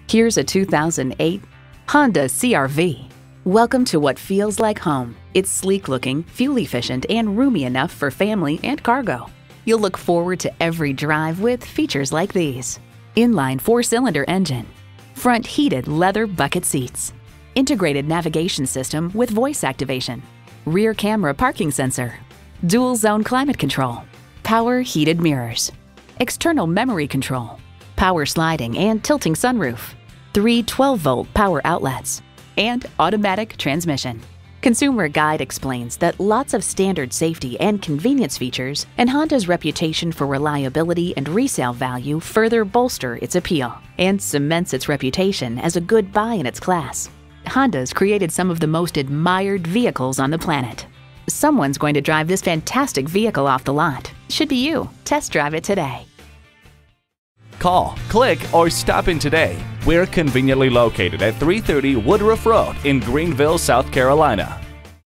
Here's a 2008 Honda CR-V. Welcome to what feels like home. It's sleek-looking, fuel-efficient, and roomy enough for family and cargo. You'll look forward to every drive with features like these: inline 4-cylinder engine, front heated leather bucket seats, integrated navigation system with voice activation, rear camera parking sensor, dual zone climate control, power heated mirrors, external memory control, power sliding and tilting sunroof, 3 12-volt power outlets, and automatic transmission. Consumer Guide explains that lots of standard safety and convenience features and Honda's reputation for reliability and resale value further bolster its appeal and cements its reputation as a good buy in its class. Honda's created some of the most admired vehicles on the planet. Someone's going to drive this fantastic vehicle off the lot. Should be you. Test drive it today. Call, click, or stop in today. We're conveniently located at 330 Woodruff Road in Greenville, South Carolina.